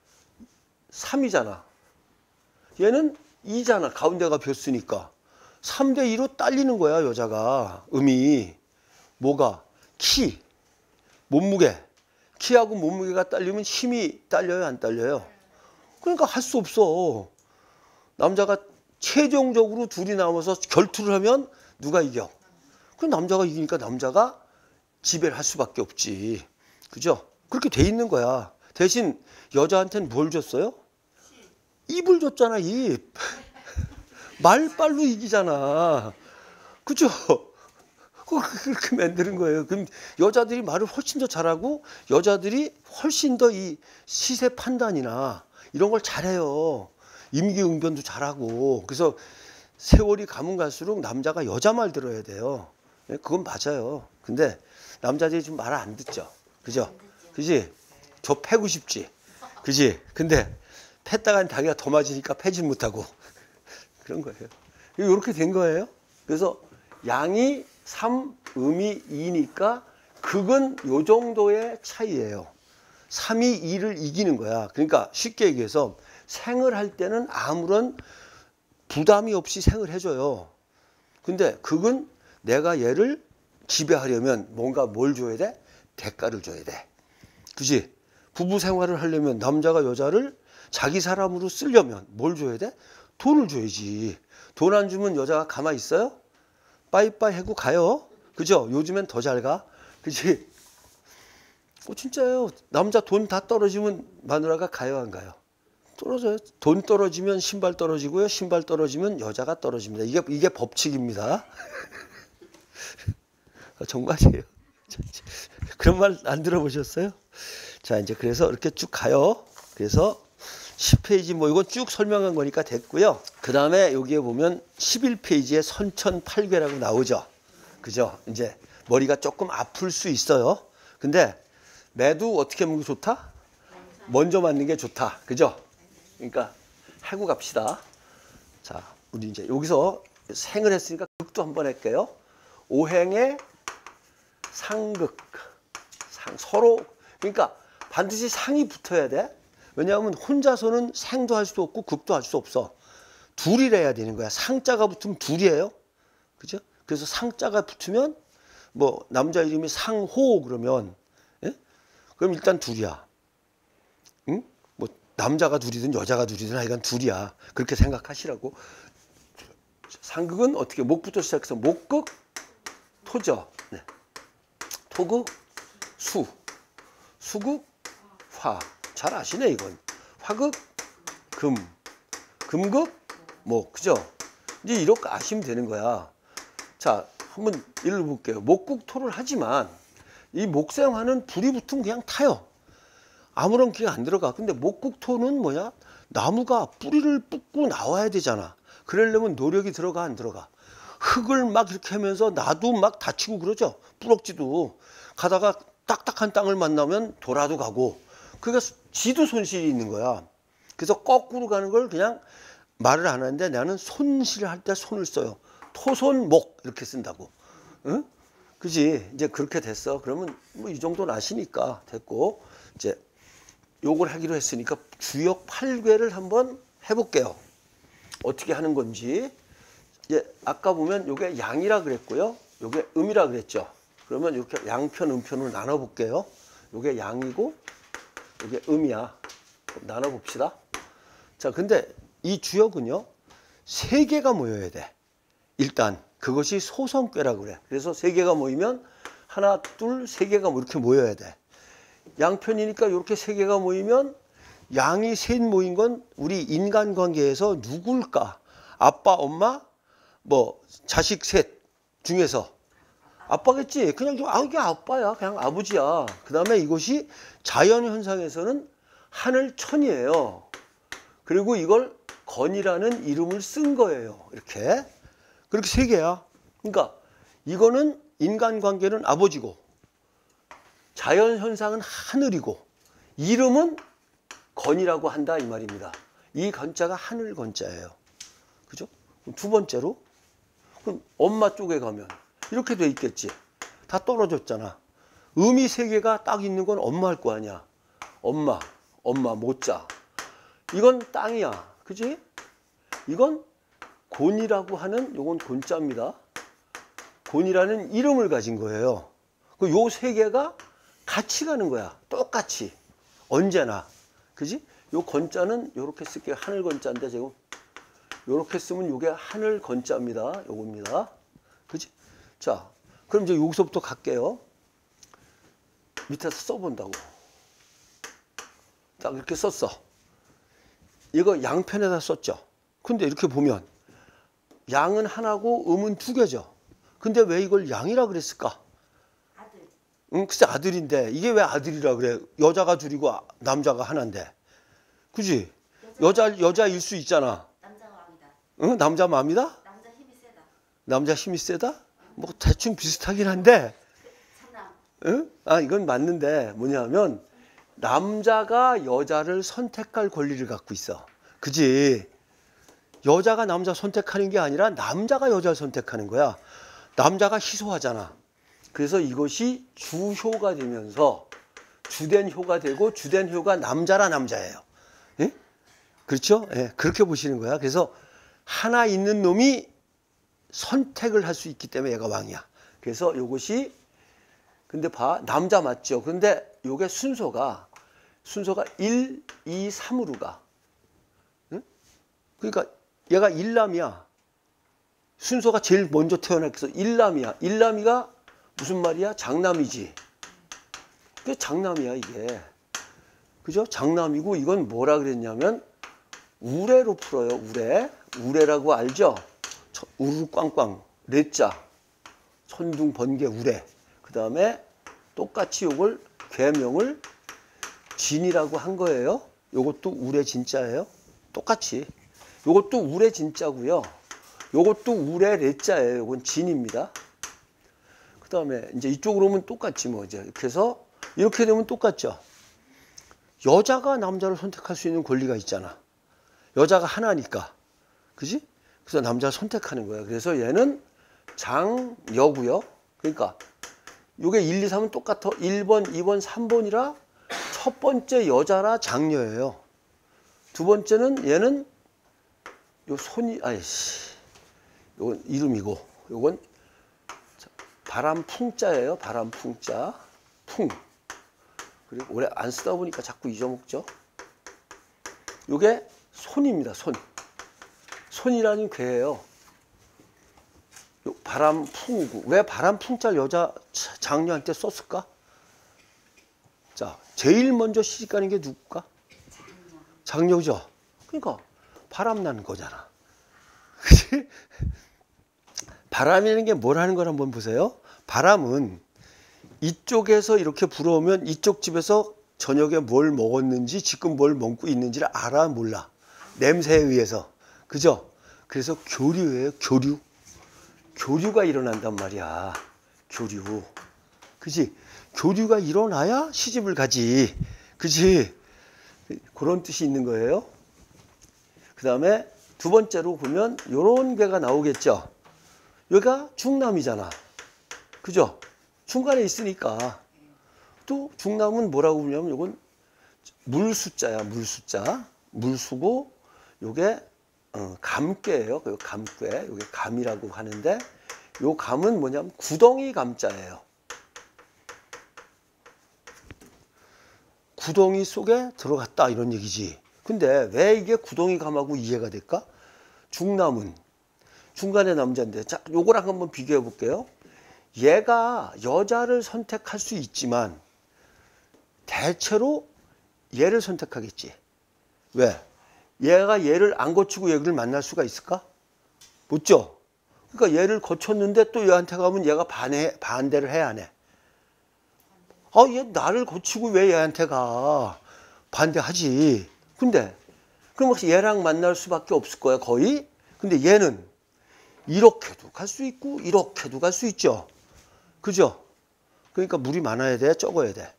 삼이잖아. 얘는 이잖아. 가운데가 벼으니까. 삼 대 이로 딸리는 거야, 여자가. 음이. 뭐가? 키. 몸무게. 키하고 몸무게가 딸리면 힘이 딸려요, 안 딸려요? 그러니까 할 수 없어. 남자가 최종적으로 둘이 나와서 결투를 하면 누가 이겨? 그 남자가 이기니까 남자가 지배를 할 수밖에 없지. 그죠? 그렇게 돼 있는 거야. 대신 여자한테는 뭘 줬어요? 입을 줬잖아, 입. 말빨로 이기잖아. 그죠? 그렇게 만드는 거예요. 그럼 여자들이 말을 훨씬 더 잘하고 여자들이 훨씬 더 이 시세 판단이나 이런 걸 잘해요. 임기응변도 잘하고. 그래서 세월이 가면 갈수록 남자가 여자 말 들어야 돼요. 그건 맞아요. 근데 남자들이 좀 말을 안 듣죠. 그죠? 그지? 저 패고 싶지. 그지? 근데 팼다간 자기가 더 맞으니까 패지 못하고. 그런 거예요. 이렇게 된 거예요. 그래서 양이 삼, 음이 이니까 극은 요 정도의 차이예요. 삼이 이를 이기는 거야. 그러니까 쉽게 얘기해서 생을 할 때는 아무런 부담이 없이 생을 해줘요. 근데 극은 내가 얘를 지배하려면 뭔가 뭘 줘야 돼? 대가를 줘야 돼. 그지? 부부 생활을 하려면 남자가 여자를 자기 사람으로 쓰려면 뭘 줘야 돼? 돈을 줘야지. 돈 안 주면 여자가 가만히 있어요? 빠이빠이 하고 가요. 그죠? 요즘엔 더 잘 가. 그지? 어, 진짜요. 남자 돈 다 떨어지면 마누라가 가요, 안 가요? 떨어져요. 돈 떨어지면 신발 떨어지고요. 신발 떨어지면 여자가 떨어집니다. 이게, 이게 법칙입니다. 정말이에요. 그런 말 안 들어보셨어요? 자, 이제 그래서 이렇게 쭉 가요. 그래서 십 페이지 뭐 이건 쭉 설명한 거니까 됐고요. 그 다음에 여기에 보면 십일 페이지에 선천팔괴라고 나오죠. 그죠? 이제 머리가 조금 아플 수 있어요. 근데 매도 어떻게 먹는 게 좋다? 먼저 맞는 게 좋다. 그죠? 그러니까 하고 갑시다. 자, 우리 이제 여기서 생을 했으니까 극도 한번 할게요. 오행의 상극. 상, 서로, 그러니까 반드시 상이 붙어야 돼. 왜냐하면 혼자서는 생도 할 수 없고 극도 할 수 없어. 둘이래야 되는 거야. 상자가 붙으면 둘이에요. 그죠? 그래서 상자가 붙으면 뭐 남자 이름이 상호 그러면 예? 그럼 일단 둘이야. 응? 뭐 남자가 둘이든 여자가 둘이든 하여간 둘이야. 그렇게 생각하시라고. 상극은 어떻게 목부터 시작해서 목극 토죠. 네. 토극 수 수극 화. 잘 아시네 이건. 화극 금 금극 목. 그죠? 이제 이렇게 아시면 되는 거야. 자, 한번 읽어볼게요. 목국토를 하지만 이 목생화는 불이 붙으면 그냥 타요. 아무런 기가 안 들어가. 근데 목국토는 뭐야? 나무가 뿌리를 뽑고 나와야 되잖아. 그러려면 노력이 들어가 안 들어가? 흙을 막 이렇게 하면서 나도 막 다치고 그러죠. 뿌럭지도. 가다가 딱딱한 땅을 만나면 돌아도 가고. 그러니까 지도 손실이 있는 거야. 그래서 거꾸로 가는 걸 그냥 말을 안 하는데 나는 손실을 할 때 손을 써요. 토손목 이렇게 쓴다고. 응? 그지? 이제 그렇게 됐어. 그러면 뭐 이 정도는 아시니까 됐고, 이제 요걸 하기로 했으니까 주역 팔 궤를 한번 해볼게요. 어떻게 하는 건지. 이제 아까 보면 요게 양이라 그랬고요. 요게 음이라 그랬죠. 그러면 이렇게 양편, 음편으로 나눠볼게요. 요게 양이고, 요게 음이야. 나눠봅시다. 자, 근데 이 주역은요, 세 개가 모여야 돼. 일단 그것이 소성꾀라고 그래. 그래서 세 개가 모이면 하나, 둘, 세 개가 이렇게 모여야 돼. 양편이니까 이렇게 세 개가 모이면 양이 셋 모인 건 우리 인간관계에서 누굴까? 아빠, 엄마, 뭐 자식 셋 중에서 아빠겠지. 그냥 아 이게 아빠야. 그냥 아버지야. 그 다음에 이것이 자연현상에서는 하늘천이에요. 그리고 이걸 건이라는 이름을 쓴 거예요. 이렇게. 그렇게 세 개야. 그러니까 이거는 인간관계는 아버지고 자연현상은 하늘이고 이름은 건이라고 한다 이 말입니다. 이 건자가 하늘 건자예요. 그죠? 두 번째로 그럼 엄마 쪽에 가면 이렇게 돼 있겠지. 다 떨어졌잖아. 음이 세 개가 딱 있는 건 엄마 할 거 아니야. 엄마, 엄마, 모자. 이건 땅이야. 그지? 이건 곤이라고 하는 요건 곤자입니다. 곤이라는 이름을 가진 거예요. 요 세 개가 같이 가는 거야. 똑같이. 언제나. 그지? 요 건자는 요렇게 쓸게요. 하늘 건자인데 지금 요렇게 쓰면 요게 하늘 건자입니다. 요겁니다. 그지? 자, 그럼 이제 여기서부터 갈게요. 밑에서 써본다고. 딱 이렇게 썼어. 이거 양편에다 썼죠. 근데 이렇게 보면 양은 하나고 음은 두 개죠. 근데 왜 이걸 양이라 그랬을까? 아들. 응, 글쎄 아들인데 이게 왜 아들이라 그래? 여자가 둘이고 남자가 하나인데. 그지? 여자, 여자일 수 있잖아. 남자가 맘이다. 응? 남자 맘이다? 남자 힘이 세다. 남자 힘이 세다? 뭐 대충 비슷하긴 한데. 참남. 응? 아, 이건 맞는데 뭐냐면 남자가 여자를 선택할 권리를 갖고 있어. 그지? 여자가 남자 선택하는 게 아니라 남자가 여자를 선택하는 거야. 남자가 희소하잖아. 그래서 이것이 주효가 되면서 주된 효가 되고 주된 효가 남자라 남자예요. 예? 그렇죠? 예, 그렇게 보시는 거야. 그래서 하나 있는 놈이 선택을 할 수 있기 때문에 얘가 왕이야. 그래서 이것이 근데 봐 남자 맞죠? 근데 이게 순서가 순서가 일, 이, 삼으로 가. 응? 그러니까 얘가 일남이야. 순서가 제일 먼저 태어났어. 일남이야. 일남이가 무슨 말이야? 장남이지. 그게 장남이야 이게. 그죠? 장남이고 이건 뭐라 그랬냐면 우레로 풀어요. 우레. 우레라고 알죠? 우르 꽝꽝. 레자. 천둥 번개 우레. 그 다음에 똑같이 요걸 괴명을 진이라고 한 거예요. 요것도 우레 진짜예요. 똑같이. 요것도 우레 진짜고요. 요것도 우레 레자예요. 요건 진입니다. 그 다음에 이제 이쪽으로 오면 똑같지 뭐 이제. 그래서 이렇게 되면 똑같죠. 여자가 남자를 선택할 수 있는 권리가 있잖아. 여자가 하나니까. 그지? 그래서 남자를 선택하는 거야. 그래서 얘는 장여고요. 그러니까 요게 일, 이, 삼은 똑같아. 일 번, 이 번, 삼 번이라 첫 번째 여자라 장녀예요. 두 번째는 얘는 요 손이 아이씨. 요건 이름이고 요건 바람 풍자예요. 바람 풍자. 풍. 그리고 오래 안 쓰다 보니까 자꾸 잊어먹죠. 요게 손입니다. 손. 손이라는 괴예요. 요 바람 풍구. 왜 바람 풍자를 여자 장녀한테 썼을까? 자, 제일 먼저 시집가는 게 누굴까? 장녀. 장녀죠. 그러니까 바람 나는 거잖아. 그치? 바람이라는 게 뭘 하는 걸 한번 보세요. 바람은 이쪽에서 이렇게 불어오면 이쪽 집에서 저녁에 뭘 먹었는지 지금 뭘 먹고 있는지를 알아 몰라. 냄새에 의해서. 그죠? 그래서 교류예요. 교류. 교류가 일어난단 말이야. 교류. 그지? 교류가 일어나야 시집을 가지. 그지? 그런 뜻이 있는 거예요. 그 다음에 두 번째로 보면 요런 개가 나오겠죠. 여기가 중남이잖아. 그죠? 중간에 있으니까. 또 중남은 뭐라고 부르냐면 요건 물수자야. 물수자. 물수고 요게 어, 감꾀예요. 그 감꾀. 요게 감이라고 하는데 요 감은 뭐냐면 구덩이 감자예요. 구덩이 속에 들어갔다 이런 얘기지. 근데 왜 이게 구덩이 감하고 이해가 될까? 중남은 중간의 남자인데, 자, 요거랑 한번 비교해 볼게요. 얘가 여자를 선택할 수 있지만 대체로 얘를 선택하겠지. 왜? 얘가 얘를 안 거치고 얘를 만날 수가 있을까? 못죠. 그러니까 얘를 거쳤는데 또 얘한테 가면 얘가 반해, 반대를 해야 안 해? 아, 얘 나를 거치고 왜 얘한테 가? 반대하지. 근데 그럼 혹시 얘랑 만날 수밖에 없을 거야, 거의? 근데 얘는 이렇게도 갈 수 있고 이렇게도 갈 수 있죠. 그죠? 그러니까 물이 많아야 돼, 적어야 돼?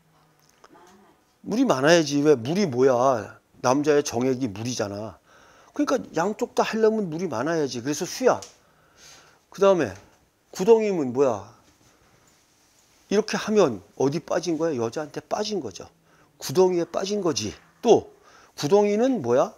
물이 많아야지. 왜? 물이 뭐야? 남자의 정액이 물이잖아. 그러니까 양쪽 다 하려면 물이 많아야지. 그래서 수야. 그 다음에 구덩이면 뭐야? 이렇게 하면 어디 빠진 거야? 여자한테 빠진 거죠. 구덩이에 빠진 거지. 또 구덩이는 뭐야?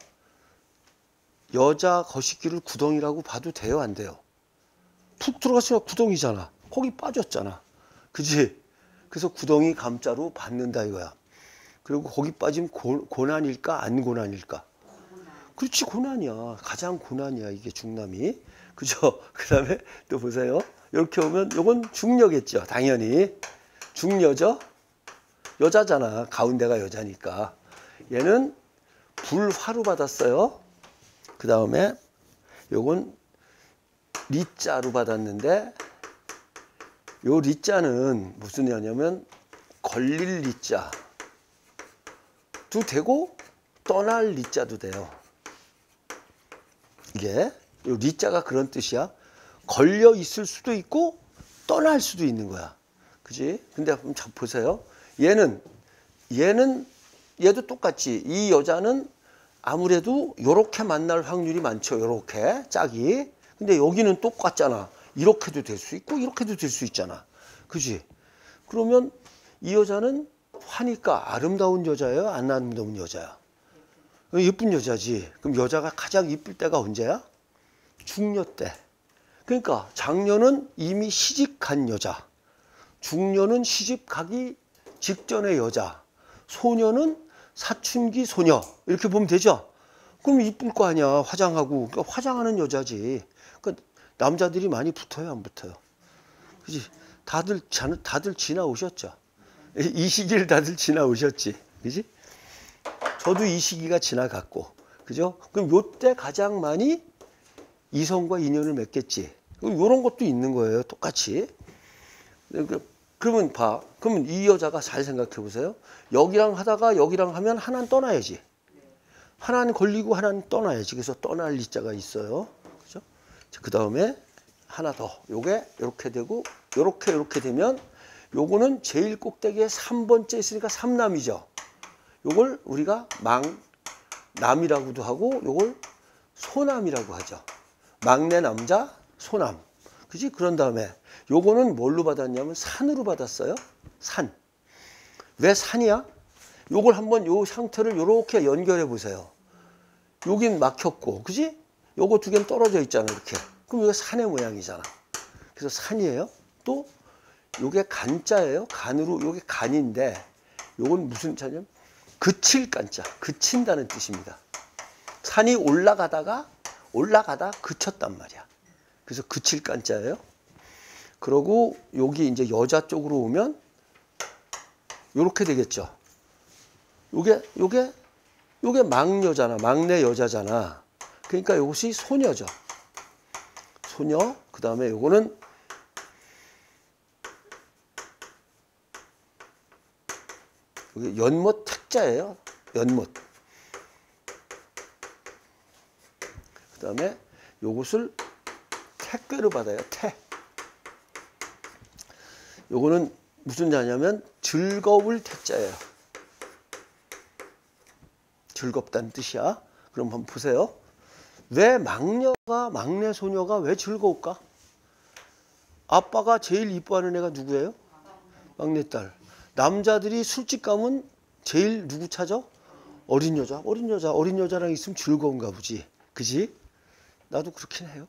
여자 거시기를 구덩이라고 봐도 돼요, 안 돼요? 푹 들어갔으면 구덩이잖아. 거기 빠졌잖아. 그지? 그래서 구덩이 감자로 받는다 이거야. 그리고 거기 빠지면 고, 고난일까 안 고난일까? 그렇지, 고난이야. 가장 고난이야, 이게 중남이. 그죠? 그 다음에 또 보세요. 이렇게 오면 요건 중녀겠죠. 당연히. 중녀죠? 여자잖아. 가운데가 여자니까. 얘는 불화로 받았어요. 그 다음에 요건 리자로 받았는데, 요 리자는 무슨 냐냐면 걸릴 리자도 되고 떠날 리자도 돼요. 이게 요 리자가 그런 뜻이야. 걸려 있을 수도 있고 떠날 수도 있는 거야. 그지? 근데 한번 잘 보세요. 얘는 얘는 얘도 똑같지. 이 여자는 아무래도 요렇게 만날 확률이 많죠. 요렇게 짝이. 근데 여기는 똑같잖아. 이렇게도 될 수 있고 이렇게도 될 수 있잖아. 그지? 그러면 이 여자는 화니까 아름다운 여자예요? 안 아름다운 여자야? 예쁜 여자지. 그럼 여자가 가장 이쁠 때가 언제야? 중녀 때. 그러니까 장녀는 이미 시집간 여자, 중녀는 시집가기 직전의 여자, 소녀는 사춘기 소녀, 이렇게 보면 되죠. 그럼 이쁠 거 아니야. 화장하고. 그러니까 화장하는 여자지. 그러니까 남자들이 많이 붙어요, 안 붙어요? 그지? 다들 다들 지나오셨죠. 이 시기를 다들 지나오셨지. 그지? 저도 이 시기가 지나갔고. 그죠? 그럼 요때 가장 많이 이성과 인연을 맺겠지. 이런 것도 있는 거예요. 똑같이. 그러면 봐. 그러면 이 여자가 잘 생각해 보세요. 여기랑 하다가 여기랑 하면 하나는 떠나야지. 하나는 걸리고 하나는 떠나야지. 그래서 떠날 리자가 있어요. 그죠? 그 다음에 하나 더. 요게 이렇게 되고 요렇게 요렇게 되면 요거는 제일 꼭대기에 삼 번째 있으니까 삼남이죠. 요걸 우리가 망남이라고도 하고 요걸 소남이라고 하죠. 막내 남자 소남. 그지? 그런 다음에 요거는 뭘로 받았냐면 산으로 받았어요. 산. 왜 산이야? 요걸 한번 요 상태를 요렇게 연결해 보세요. 여긴 막혔고, 그지? 요거 두 개는 떨어져 있잖아, 이렇게. 그럼 이거 산의 모양이잖아. 그래서 산이에요. 또 요게 간자예요. 간으로, 요게 간인데 요건 무슨 자냐면 그칠 간자. 그친다는 뜻입니다. 산이 올라가다가 올라가다 그쳤단 말이야. 그래서 그칠 간자예요. 그러고 여기 이제 여자 쪽으로 오면 요렇게 되겠죠. 요게 요게 요게 막여잖아. 막내 여자잖아. 그러니까 이것이 소녀죠. 소녀. 그다음에 요거는 여기 연못 택자예요. 연못. 그다음에 요것을 택괴로 받아요. 태. 요거는 무슨 자냐면 즐거울 택자예요. 즐겁다는 뜻이야. 그럼 한번 보세요. 왜 막내가, 막내 소녀가 왜 즐거울까? 아빠가 제일 이뻐하는 애가 누구예요? 막내딸. 남자들이 술집 가면 제일 누구 찾아? 어린 여자. 어린 여자. 어린 여자랑 있으면 즐거운가 보지. 그지? 나도 그렇긴 해요.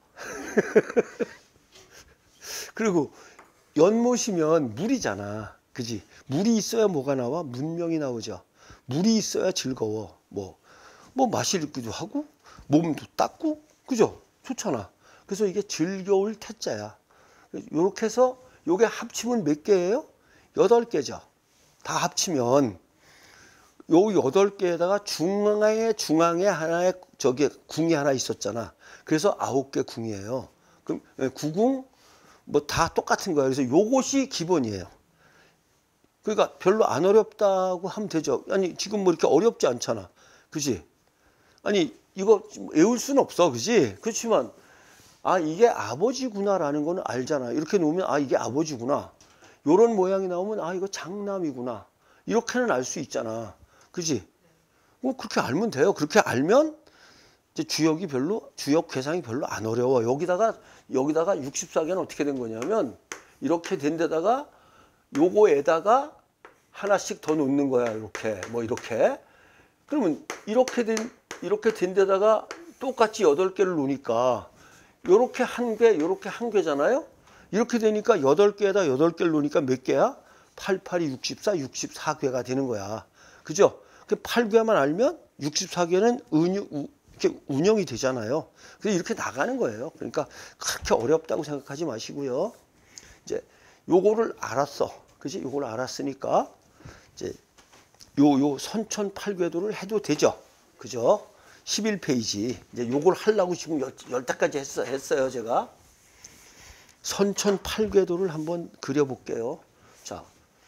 그리고 연못이면 물이잖아. 그지? 물이 있어야 뭐가 나와? 문명이 나오죠. 물이 있어야 즐거워. 뭐, 뭐 마시기도 하고, 몸도 닦고, 그죠? 좋잖아. 그래서 이게 즐거울 태자야. 요렇게 해서 요게 합치면 몇 개예요? 여덟 개죠. 다 합치면 요 여덟 개에다가 중앙에 중앙에 하나에 저기 궁이 하나 있었잖아. 그래서 아홉 개 궁이에요. 그럼 구궁 뭐 다 똑같은 거예요. 그래서 요것이 기본이에요. 그러니까 별로 안 어렵다고 하면 되죠. 아니 지금 뭐 이렇게 어렵지 않잖아. 그지? 아니 이거 외울 수는 없어. 그지? 그렇지만 아 이게 아버지구나라는 거는 알잖아. 이렇게 놓으면 아 이게 아버지구나. 요런 모양이 나오면 아 이거 장남이구나. 이렇게는 알 수 있잖아. 그지? 뭐 그렇게 알면 돼요. 그렇게 알면 이제 주역이 별로 주역 계산이 별로 안 어려워. 여기다가 여기다가 육십사 개는 어떻게 된 거냐면 이렇게 된 데다가 요거에다가 하나씩 더 놓는 거야. 이렇게 뭐 이렇게. 그러면 이렇게 된 이렇게 된 데다가 똑같이 여덟 개를 놓으니까 요렇게 한 개, 요렇게 한 개잖아요. 이렇게 되니까 여덟 개에다 여덟 개를 놓으니까 몇 개야? 팔, 팔이 육십사, 육십사 개가 되는 거야. 그죠? 그 팔 개만 알면 육십사 개는 운영, 이렇게 운영이 되잖아요. 그래서 이렇게 나가는 거예요. 그러니까 그렇게 어렵다고 생각하지 마시고요. 이제 요거를 알았어. 그지? 요걸 알았으니까 이제 요, 요 선천팔궤도를 해도 되죠. 그죠? 십일 페이지. 이제 요걸 하려고 지금 열, 열 때까지 했어, 했어요, 제가. 선천팔궤도를 한번 그려볼게요. 자.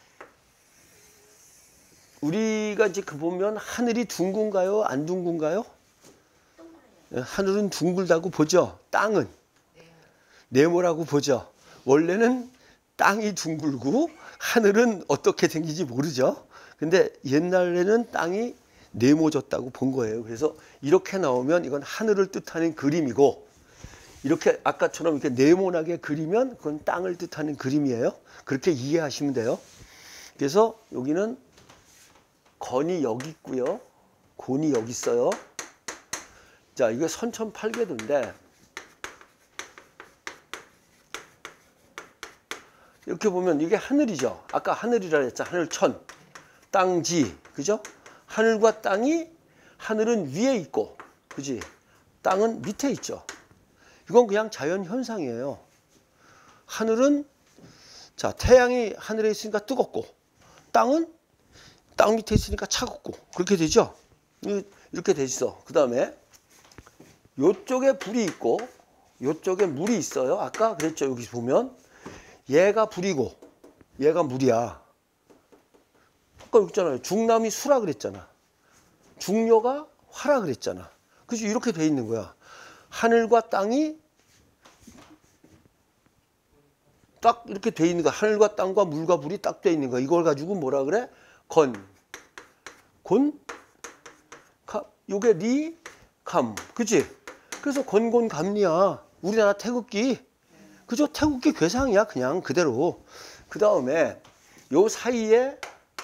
우리가 이제 그 보면 하늘이 둥근가요? 안 둥근가요? 하늘은 둥글다고 보죠. 땅은 네모라고 보죠. 원래는 땅이 둥글고 하늘은 어떻게 생기지 모르죠. 근데 옛날에는 땅이 네모졌다고 본 거예요. 그래서 이렇게 나오면 이건 하늘을 뜻하는 그림이고 이렇게 아까처럼 이렇게 네모나게 그리면 그건 땅을 뜻하는 그림이에요. 그렇게 이해하시면 돼요. 그래서 여기는 건이 여기 있고요. 곤이 여기 있어요. 자, 이게 선천팔궤도인데 이렇게 보면 이게 하늘이죠. 아까 하늘이라 했잖아. 하늘천, 땅지, 그죠? 하늘과 땅이 하늘은 위에 있고, 그지? 땅은 밑에 있죠. 이건 그냥 자연 현상이에요. 하늘은 자 태양이 하늘에 있으니까 뜨겁고, 땅은 땅 밑에 있으니까 차갑고 그렇게 되죠. 이렇게 돼 있어. 그 다음에 요쪽에 불이 있고 요쪽에 물이 있어요. 아까 그랬죠. 여기 보면 얘가 불이고 얘가 물이야. 아까 여기 있잖아요. 중남이 수라 그랬잖아. 중녀가 화라 그랬잖아. 그죠? 이렇게 돼 있는 거야. 하늘과 땅이 딱 이렇게 돼 있는 거야. 하늘과 땅과 물과 불이 딱 돼 있는 거야. 이걸 가지고 뭐라 그래? 건, 곤, 가, 요게 리, 감, 그치? 그래서 건곤 감리야. 우리나라 태극기, 그죠? 태극기 괴상이야, 그냥 그대로. 그 다음에 요 사이에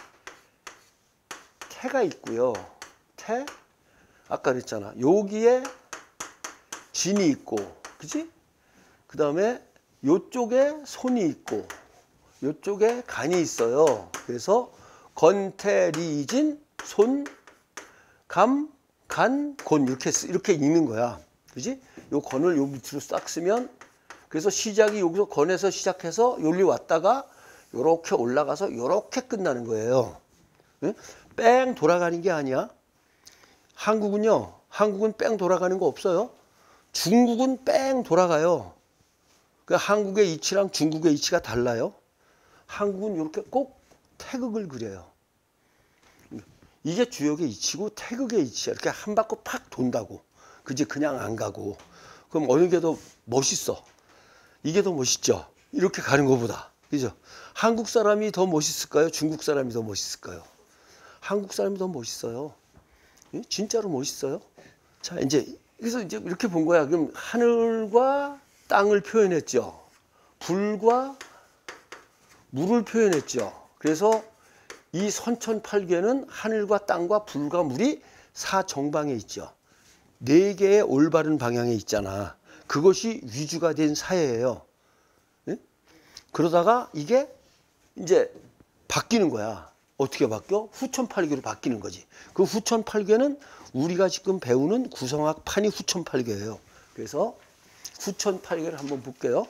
태가 있고요. 태, 아까 그랬잖아. 여기에 진이 있고, 그치? 그 다음에 요쪽에 손이 있고, 요쪽에 간이 있어요. 그래서 건태리진 손, 감, 간, 곤 이렇게 이렇게 읽는 거야. 그지? 요 건을 요 밑으로 싹 쓰면 그래서 시작이 여기서 건에서 시작해서 여기 왔다가 요렇게 올라가서 요렇게 끝나는 거예요. 네? 뺑 돌아가는 게 아니야. 한국은요. 한국은 뺑 돌아가는 거 없어요. 중국은 뺑 돌아가요. 그 한국의 이치랑 중국의 이치가 달라요. 한국은 이렇게 꼭 태극을 그려요. 이게 주역의 이치고 태극의 이치야. 이렇게 한 바퀴 팍 돈다고. 그지? 그냥 안 가고. 그럼 어느 게 더 멋있어? 이게 더 멋있죠? 이렇게 가는 것보다. 그죠? 한국 사람이 더 멋있을까요? 중국 사람이 더 멋있을까요? 한국 사람이 더 멋있어요. 진짜로 멋있어요. 자, 이제 그래서 이제 이렇게 본 거야. 그럼 하늘과 땅을 표현했죠. 불과 물을 표현했죠. 그래서 이 선천팔계는 하늘과 땅과 불과 물이 사정방에 있죠. 네 개의 올바른 방향에 있잖아. 그것이 위주가 된 사회예요. 네? 그러다가 이게 이제 바뀌는 거야. 어떻게 바뀌어? 후천팔계로 바뀌는 거지. 그 후천팔계는 우리가 지금 배우는 구성학판이 후천팔계예요. 그래서 후천팔계를 한번 볼게요.